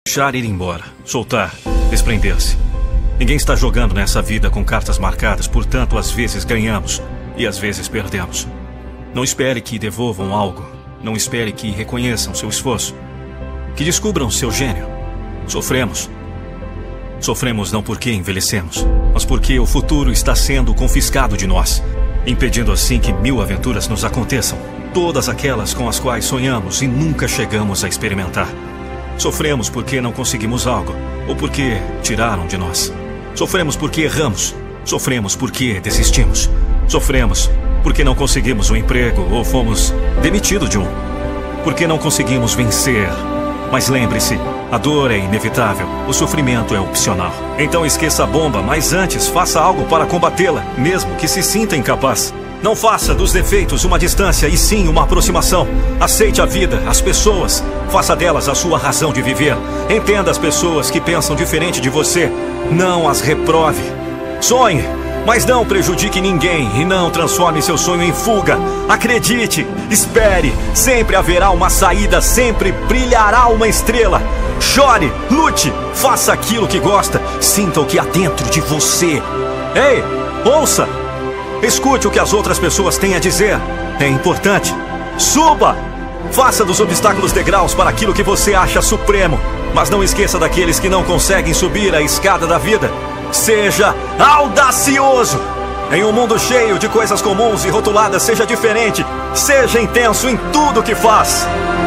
Deixar ir embora, soltar, desprender-se. Ninguém está jogando nessa vida com cartas marcadas, portanto, às vezes ganhamos e às vezes perdemos. Não espere que devolvam algo. Não espere que reconheçam seu esforço, que descubram seu gênio. Sofremos. Sofremos não porque envelhecemos, mas porque o futuro está sendo confiscado de nós, impedindo assim que 1000 aventuras nos aconteçam, todas aquelas com as quais sonhamos e nunca chegamos a experimentar. Sofremos porque não conseguimos algo, ou porque tiraram de nós. Sofremos porque erramos. Sofremos porque desistimos. Sofremos porque não conseguimos um emprego ou fomos demitidos de um. Porque não conseguimos vencer. Mas lembre-se, a dor é inevitável, o sofrimento é opcional. Então esqueça a bomba, mas antes faça algo para combatê-la, mesmo que se sinta incapaz. Não faça dos defeitos uma distância e sim uma aproximação. Aceite a vida, as pessoas. Faça delas a sua razão de viver. Entenda as pessoas que pensam diferente de você. Não as reprove. Sonhe, mas não prejudique ninguém e não transforme seu sonho em fuga. Acredite, espere. Sempre haverá uma saída, sempre brilhará uma estrela. Chore, lute, faça aquilo que gosta. Sinta o que há dentro de você. Ei, ouça. Escute o que as outras pessoas têm a dizer. É importante. Suba! Faça dos obstáculos degraus para aquilo que você acha supremo. Mas não esqueça daqueles que não conseguem subir a escada da vida. Seja audacioso! Em um mundo cheio de coisas comuns e rotuladas, seja diferente. Seja intenso em tudo que faz.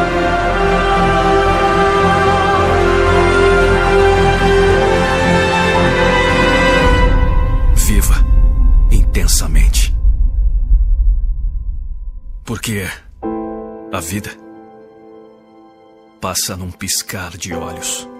Viva intensamente. Porque a vida passa num piscar de olhos.